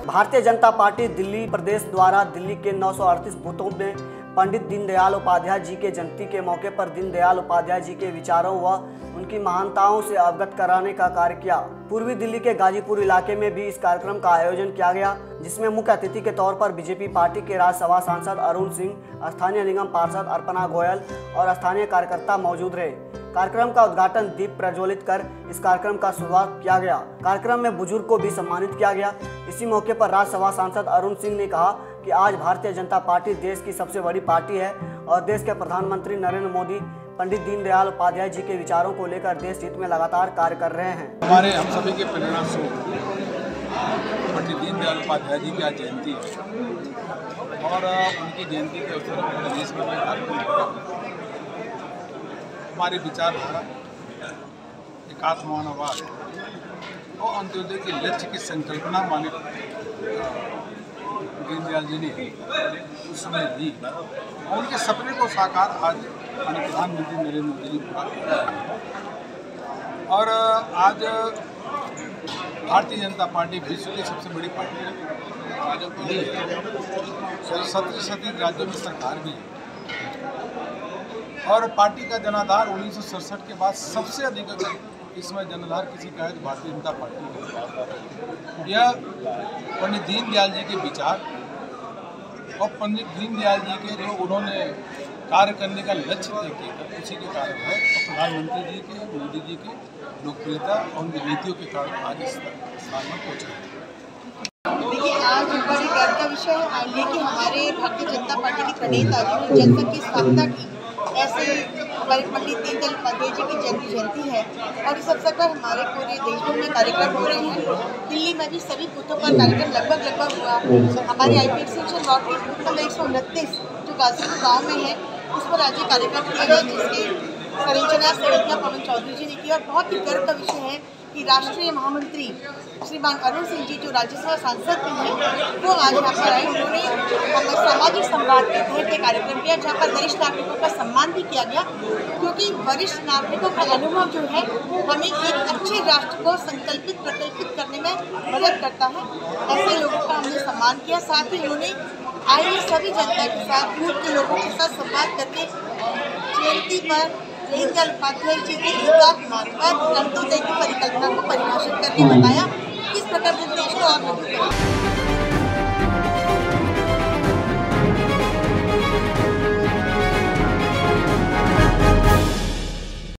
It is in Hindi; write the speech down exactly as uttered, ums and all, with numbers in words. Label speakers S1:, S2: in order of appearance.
S1: भारतीय जनता पार्टी दिल्ली प्रदेश द्वारा दिल्ली के नौ सौ अड़तीस बूथों में पंडित दीनदयाल उपाध्याय जी के जयंती के मौके पर दीनदयाल उपाध्याय जी के विचारों व उनकी महानताओं से अवगत कराने का कार्य किया। पूर्वी दिल्ली के गाजीपुर इलाके में भी इस कार्यक्रम का आयोजन किया गया, जिसमें मुख्य अतिथि के तौर पर बीजेपी पार्टी के राज्यसभा सांसद अरुण सिंह, स्थानीय निगम पार्षद अर्पणा गोयल और स्थानीय कार्यकर्ता मौजूद रहे। कार्यक्रम का उद्घाटन दीप प्रज्वलित कर इस कार्यक्रम का शुरुआत किया गया। कार्यक्रम में बुजुर्ग को भी सम्मानित किया गया। इसी मौके पर राज्यसभा सांसद अरुण सिंह ने कहा कि आज भारतीय जनता पार्टी देश की सबसे बड़ी पार्टी है और देश के प्रधानमंत्री नरेंद्र मोदी पंडित दीनदयाल उपाध्याय जी के विचारों को लेकर देश हित में लगातार कार्य कर रहे हैं।
S2: हमारे हम सभी के प्रेरणा स्रोत पंडित दीनदयाल उपाध्याय जी की आज जयंती है और उनकी जयंती के अवसर पर पूरे देश में कार्यक्रम हो रहा है। हमारी विचारधारा एकात्ममानवाद और अंत्योदय के लक्ष्य की संकल्पना मालिक दीनदयाल जी ने उस समय दी और उनके सपने को साकार आज प्रधानमंत्री नरेंद्र मोदी जी पूरा कर रहे हैं। और आज भारतीय जनता पार्टी विश्व की सबसे बड़ी पार्टी है, राज्यों की है, सत्रह सत्रह राज्यों में सरकार भी है और पार्टी का जनाधार उन्नीस सौ सड़सठ के बाद सबसे अधिक इसमें जनाधार किसी का है तो भारतीय जनता पार्टी है। यह पंडित दीनदयाल जी के विचार और पंडित दीनदयाल जी के जो उन्होंने कार्य करने का लक्ष्य तय किया था उसी के कारण है और प्रधानमंत्री जी के मोदी जी की लोकप्रियता और उनकी नीतियों के कारण आज इस स्थान में पहुँचे।
S3: देखिए, आज बड़ी गर्व का विषय है लेकिन हमारे भारतीय जनता पार्टी की प्रणेता जिन्होंने जनसंघ की स्थापना की ऐसे पंडित दीनदयाल उपाध्याय जी की जन्म जयंती है और इस अवसर पर हमारे पूरे देश भर में कार्यक्रम हो रहे हैं। दिल्ली में भी सभी बूथों पर कार्यक्रम लगभग लगभग हुआ। हमारे आई पी एक्सटेंशन वार्ड के बूथ नंबर एक सौ उनतीस जो गाजीपुर गाँव में है उस पर आज कार्यक्रम किया गया, जिसकी संरचना संरचना पवन चौधरी जी ने की और बहुत ही गर्व का विषय है कि राष्ट्रीय महामंत्री श्रीमान अरुण सिंह जी जो राज्यसभा सांसद भी हैं वो आज यहाँ पर आए। उन्होंने सामाजिक संवाद के तहत एक कार्यक्रम किया जहाँ पर वरिष्ठ नागरिकों का सम्मान भी किया गया, क्योंकि वरिष्ठ नागरिकों का अनुभव जो है हमें एक अच्छे राष्ट्र को संकल्पित प्रकल्पित करने में मदद करता है। ऐसे लोगों का हमने सम्मान किया। साथ ही उन्होंने आए सभी जनता के साथ बूथ के लोगों के साथ संवाद करके जयंती पर दीनदयाल उपाध्याय जी के एकात्मवाद अंत्योदय की परिकल्पना को परिभाषित करके बताया किस प्रकार से देश को और मजबूत करें।